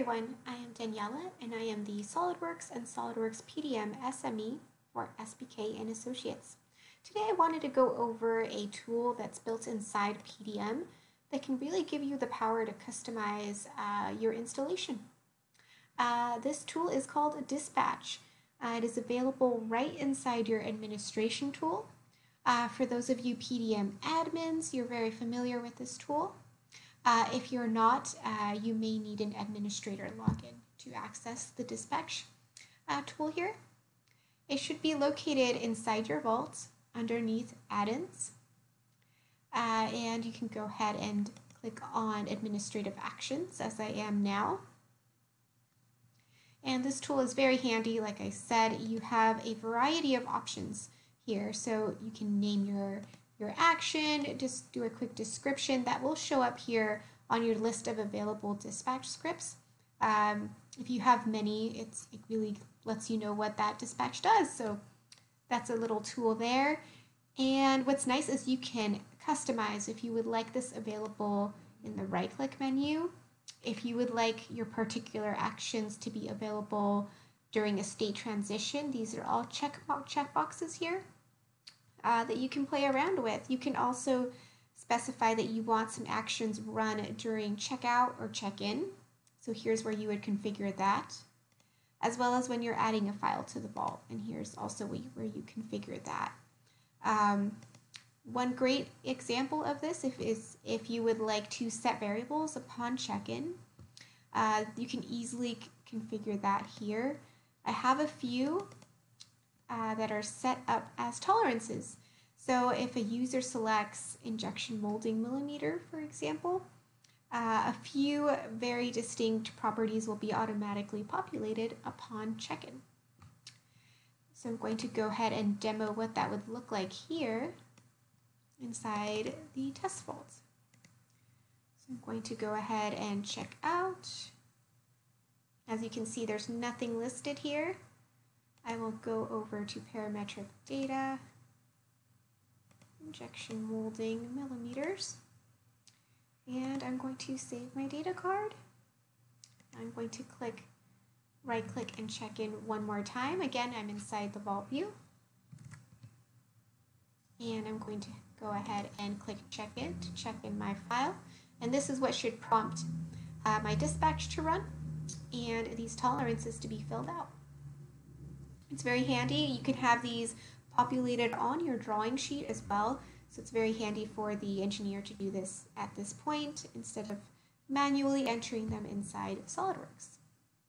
everyone, I am Daniela and I am the SolidWorks and SolidWorks PDM SME for SPK and Associates. Today I wanted to go over a tool that's built inside PDM that can really give you the power to customize your installation. This tool is called Dispatch. It is available right inside your administration tool. For those of you PDM admins, you're very familiar with this tool. If you're not, you may need an administrator login to access the Dispatch tool here. It should be located inside your vault underneath add-ins. And you can go ahead and click on administrative actions as I am now. And this tool is very handy. Like I said, you have a variety of options here. So you can name your action, just do a quick description that will show up here on your list of available dispatch scripts. If you have many, it really lets you know what that dispatch does. So that's a little tool there. And what's nice is you can customize if you would like this available in the right-click menu. If you would like your particular actions to be available during a state transition, these are all check boxes here. That you can play around with. You can also specify that you want some actions run during checkout or check-in. So here's where you would configure that, as well as when you're adding a file to the vault. And here's also where you configure that. One great example of this is if you would like to set variables upon check-in. You can easily configure that here. I have a few that are set up as tolerances. So if a user selects injection molding millimeter, for example, a few very distinct properties will be automatically populated upon check-in. So I'm going to go ahead and demo what that would look like here inside the test vault. So I'm going to go ahead and check out. As you can see, there's nothing listed here. I will go over to parametric data, injection molding millimeters, and I'm going to save my data card. I'm going to right-click and check in one more time. Again, I'm inside the vault view, and I'm going to go ahead and click check in to check in my file, and this is what should prompt my dispatch to run and these tolerances to be filled out. It's very handy. You can have these populated on your drawing sheet as well. So it's very handy for the engineer to do this at this point instead of manually entering them inside SolidWorks.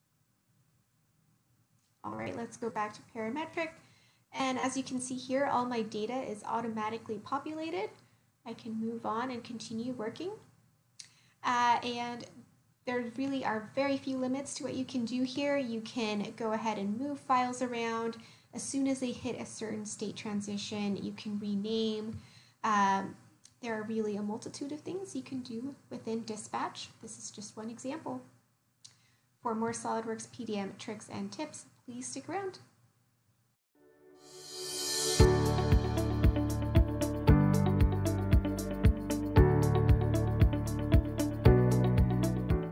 All right, let's go back to parametric. And as you can see here, all my data is automatically populated. I can move on and continue working. And there really are very few limits to what you can do here. You can go ahead and move files around. As soon as they hit a certain state transition, you can rename. There are really a multitude of things you can do within Dispatch. This is just one example. For more SolidWorks PDM tricks and tips, please stick around.